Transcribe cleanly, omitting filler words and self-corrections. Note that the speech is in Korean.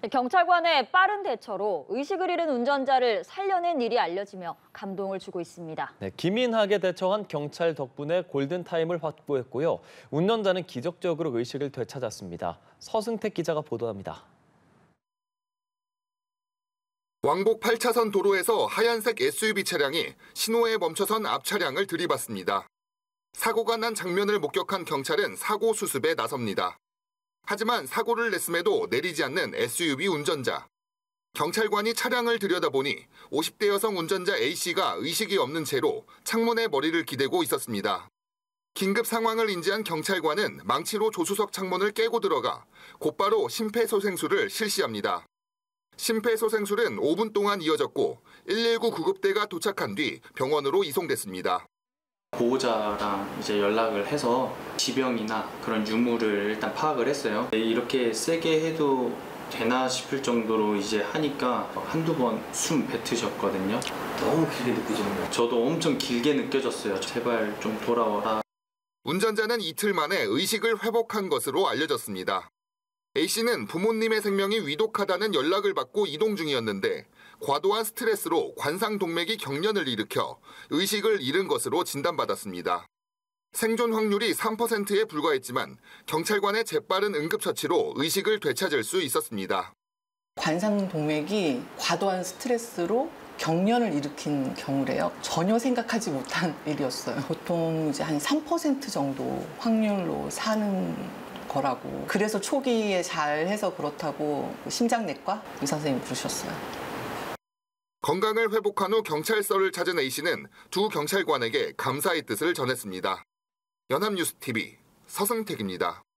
경찰관의 빠른 대처로 의식을 잃은 운전자를 살려낸 일이 알려지며 감동을 주고 있습니다. 네, 기민하게 대처한 경찰 덕분에 골든타임을 확보했고요. 운전자는 기적적으로 의식을 되찾았습니다. 서승택 기자가 보도합니다. 왕복 8차선 도로에서 하얀색 SUV 차량이 신호에 멈춰선 앞 차량을 들이받습니다. 사고가 난 장면을 목격한 경찰은 사고 수습에 나섭니다. 하지만 사고를 냈음에도 내리지 않는 SUV 운전자. 경찰관이 차량을 들여다보니 50대 여성 운전자 A씨가 의식이 없는 채로 창문에 머리를 기대고 있었습니다. 긴급 상황을 인지한 경찰관은 망치로 조수석 창문을 깨고 들어가 곧바로 심폐소생술을 실시합니다. 심폐소생술은 5분 동안 이어졌고 119 구급대가 도착한 뒤 병원으로 이송됐습니다. 보호자랑 이제 연락을 해서 지병이나 그런 유무를 일단 파악을 했어요. 이렇게 세게 해도 되나 싶을 정도로 이제 하니까 한두 번 숨 뱉으셨거든요. 너무 길게 느껴졌네요. 저도 엄청 길게 느껴졌어요. 제발 좀 돌아와라. 운전자는 이틀 만에 의식을 회복한 것으로 알려졌습니다. A씨는 부모님의 생명이 위독하다는 연락을 받고 이동 중이었는데 과도한 스트레스로 관상동맥이 경련을 일으켜 의식을 잃은 것으로 진단받았습니다. 생존 확률이 3%에 불과했지만 경찰관의 재빠른 응급처치로 의식을 되찾을 수 있었습니다. 관상동맥이 과도한 스트레스로 경련을 일으킨 경우래요. 전혀 생각하지 못한 일이었어요. 보통 이제 한 3% 정도 확률로 사는 거라고. 그래서 초기에 잘 해서 그렇다고 심장내과 의사 선생님이 그러셨어요. 건강을 회복한 후 경찰서를 찾은 A씨는 두 경찰관에게 감사의 뜻을 전했습니다. 연합뉴스TV 서승택입니다.